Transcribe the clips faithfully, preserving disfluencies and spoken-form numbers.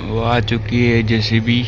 वो आ चुकी है जेसीबी।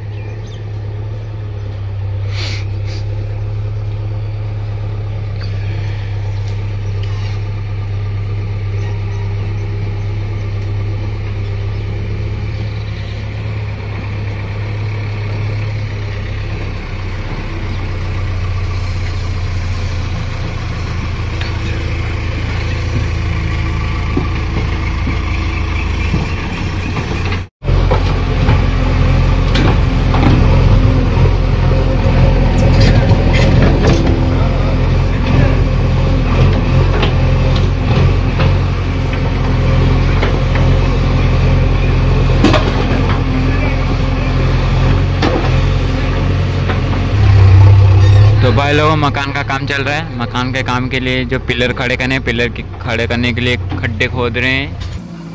तो भाई लोगों, मकान का काम चल रहा है। मकान के काम के लिए जो पिलर खड़े करने पिलर खड़े करने के लिए खड्डे खोद रहे हैं।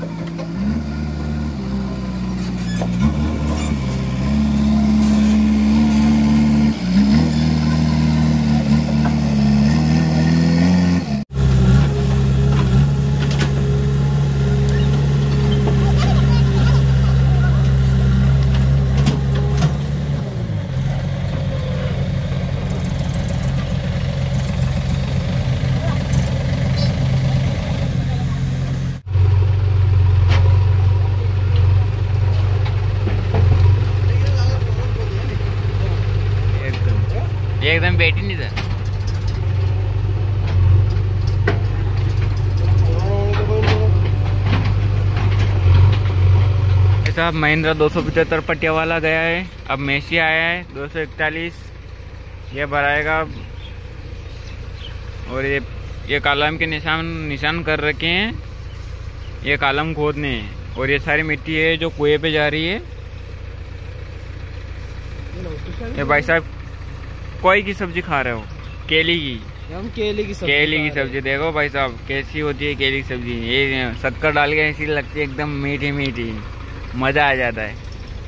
एकदम बैठी नहीं था। साहब महिंद्रा दो सौ पचहत्तर पट्टिया वाला गया है। अब मेसी आया है दो सौ इकतालीस, ये भराएगा। और ये ये कॉलम के निशान निशान कर रखे हैं, ये कॉलम खोदने हैं। और ये सारी मिट्टी है जो कुएं पे जा रही है। ये भाई साहब कोई की सब्जी खा रहे हो? केली की। हम केले की सब्जी केली की सब्जी देखो भाई साहब कैसी होती है केली की सब्जी। ये शक्कर डाल के ऐसी लगती है एकदम मीठी मीठी, मजा आ जाता है।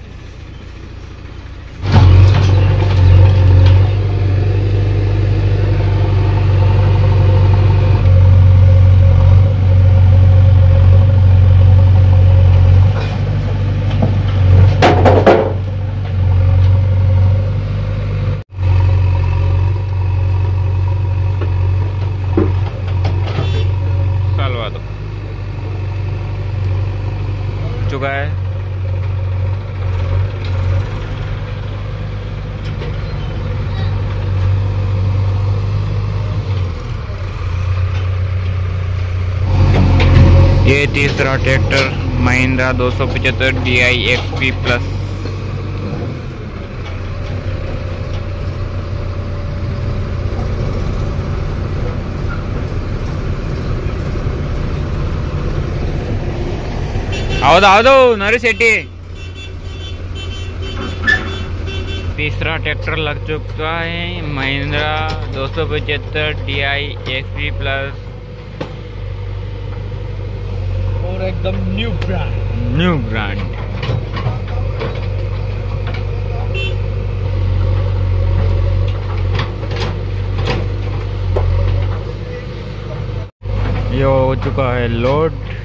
चुका है। ये तीसरा ट्रैक्टर महिंद्रा दो सौ पचहत्तर D I X P plus. आओ आओ नरे सेठी। तीसरा ट्रैक्टर लग चुका है महिंद्रा दो सौ पचहत्तर D I X P plus, और एकदम न्यू ब्रांड न्यू ब्रांड। ये हो चुका है लोड।